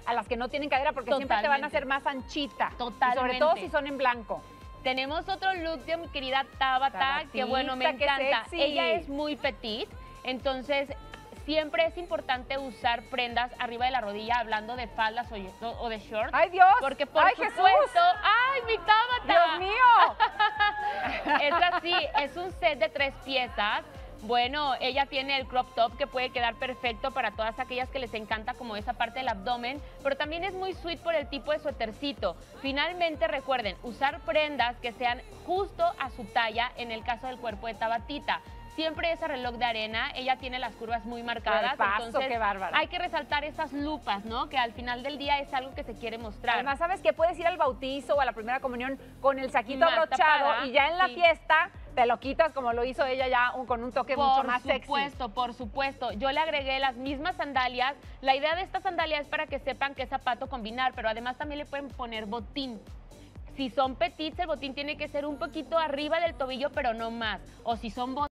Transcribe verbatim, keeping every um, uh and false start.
a las que no tienen cadera, porque Totalmente. siempre te van a hacer más anchita. Totalmente. Y sobre todo si son en blanco. Tenemos otro look de mi querida Tabata, Tabatita, que bueno, me qué encanta. sexy. Ella es muy petit, entonces siempre es importante usar prendas arriba de la rodilla, hablando de faldas o, o de shorts. ¡Ay, Dios! Porque por ¡Ay, supuesto, Jesús! ¡ay, mi Tabata! ¡Dios mío! Es así, es un set de tres piezas. Bueno, ella tiene el crop top que puede quedar perfecto para todas aquellas que les encanta como esa parte del abdomen, pero también es muy sweet por el tipo de suétercito. Finalmente, recuerden, usar prendas que sean justo a su talla en el caso del cuerpo de Tabatita. Siempre ese reloj de arena, ella tiene las curvas muy marcadas, Cuerpazo, entonces qué bárbara. hay que resaltar esas lupas, ¿no? Que al final del día es algo que se quiere mostrar. Además, ¿sabes que puedes ir al bautizo o a la primera comunión con el saquito Más abrochado tapada, y ya en la sí. fiesta te lo quitas como lo hizo ella ya un, con un toque mucho más Por sexy? supuesto, por supuesto. Yo le agregué las mismas sandalias. La idea de esta sandalia es para que sepan qué zapato combinar, pero además también le pueden poner botín. Si son petits, el botín tiene que ser un poquito arriba del tobillo, pero no más. O si son botín,